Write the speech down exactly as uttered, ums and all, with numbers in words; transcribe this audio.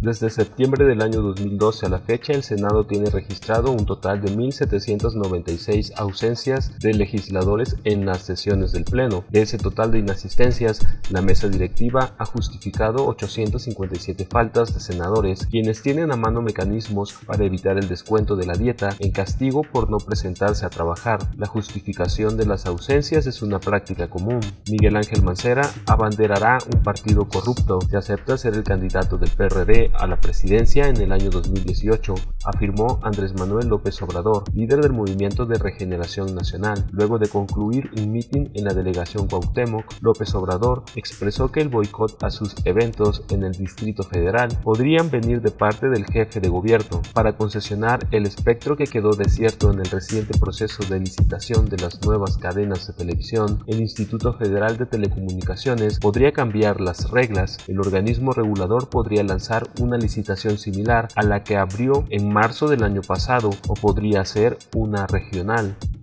Desde septiembre del año dos mil doce a la fecha, el Senado tiene registrado un total de mil setecientas noventa y seis ausencias de legisladores en las sesiones del Pleno. De ese total de inasistencias, la mesa directiva ha justificado ochocientas cincuenta y siete faltas de senadores, quienes tienen a mano mecanismos para evitar el descuento de la dieta en castigo por no presentarse a trabajar. La justificación de las ausencias es una práctica común. Miguel Ángel Mancera abanderará un partido corrupto si acepta ser el candidato del P R D a la presidencia en el año dos mil dieciocho, afirmó Andrés Manuel López Obrador, líder del Movimiento de Regeneración Nacional. Luego de concluir un mitin en la delegación Cuauhtémoc, López Obrador expresó que el boicot a sus eventos en el Distrito Federal podrían venir de parte del jefe de gobierno para concesionar el espectro que quedó desierto en el reciente proceso de licitación de las nuevas cadenas de televisión. El Instituto Federal de Telecomunicaciones podría cambiar las reglas. El organismo regulador podría lanzar una licitación similar a la que abrió en marzo del año pasado, o podría ser una regional.